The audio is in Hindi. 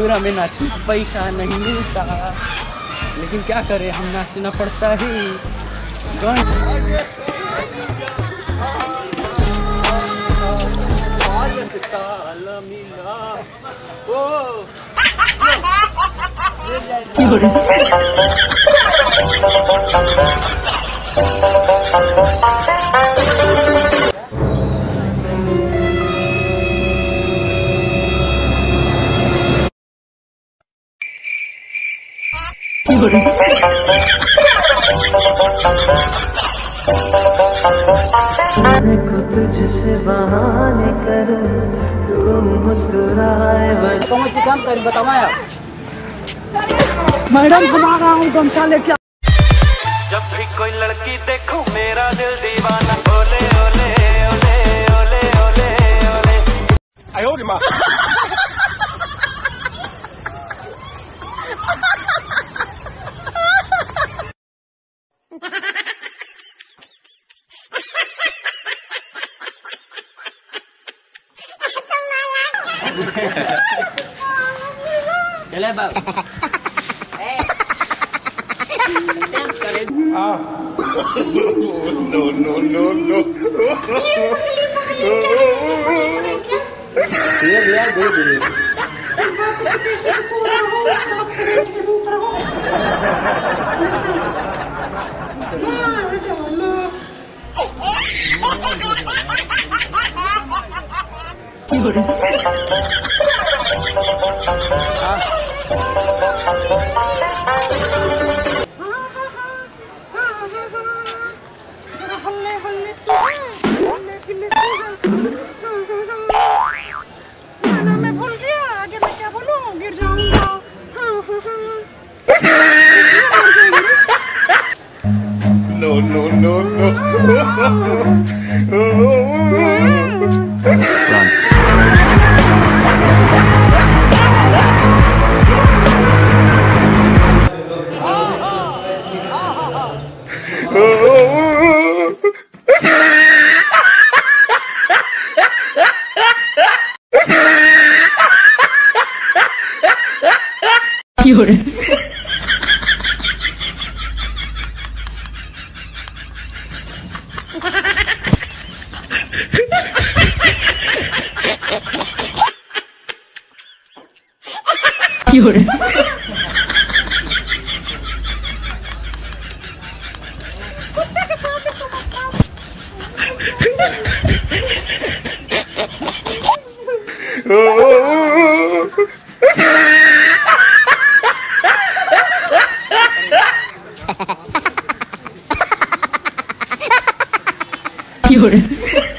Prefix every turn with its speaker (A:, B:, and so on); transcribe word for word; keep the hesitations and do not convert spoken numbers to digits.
A: मथुरा में नाचने पैसा नहीं मिलता, लेकिन क्या करें हम नाचना पड़ता है।
B: मैं खुद तुझसे बहाने करूं, तू मुस्कुराए।
A: कौन सी काम करें बताओ मैडम, हमारा हूँ गमछा लेके।
B: जब भी कोई लड़की देखूं मेरा दिल दीवाना, ओले ओले ओले ओले ओले ओले। आयो रे माँ।
A: चले बाबू।
B: No no no no.
A: धीरे धीरे धीरे धीरे।
C: मैं भूल गया, आगे मैं क्या बोलूं, गिर जाऊंगा।
B: No no no
A: Fiore. Fiore. Fiore.